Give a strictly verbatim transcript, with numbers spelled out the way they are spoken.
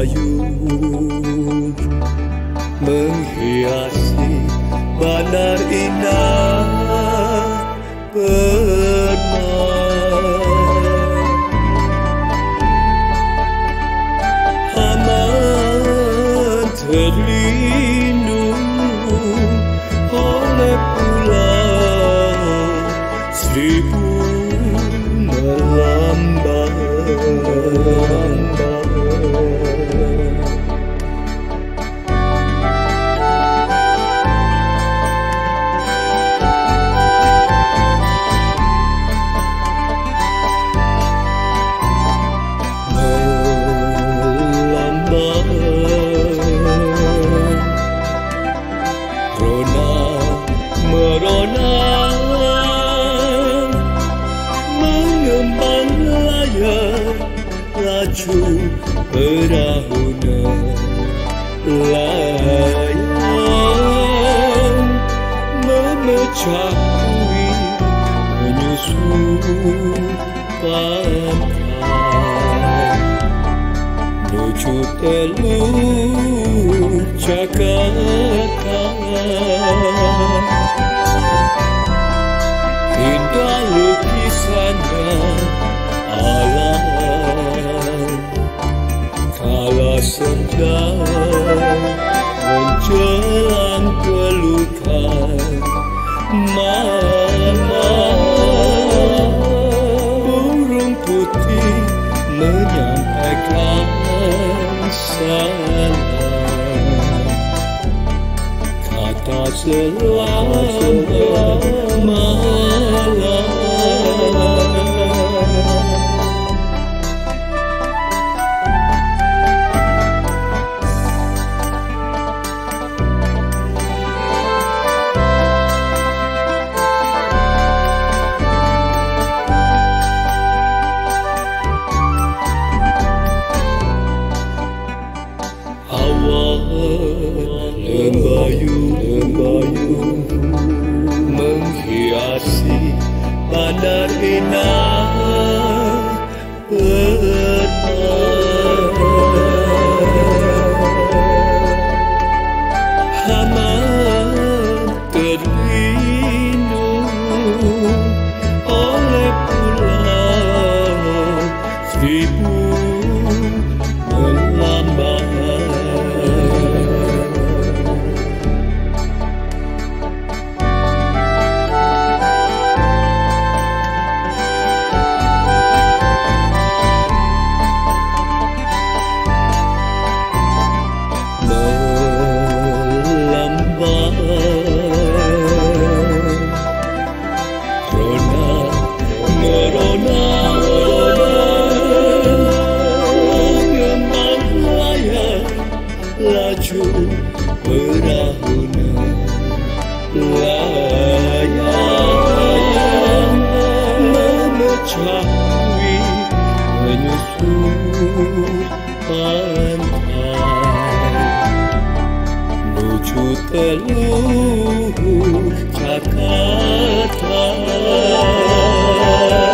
Lembayung menghiasi bandar indah pernah. Aman terlindung oleh pulau seribu melambai. Merona mengembang layar laju perahunya, layar memecah bui menyusur pantai menuju Teluk Jakarta. Indah lukisannya alam kala senja menjelang pelukan malam. Burung putih menyampaikan salam, kata selamat malam. Lembayung, lembayung menghiasi bandar indah pernah. Aman terlindung oleh pulau seribu melambai. Laju perahunya, layar memecah bui menyusur pantai menuju Teluk Jakarta.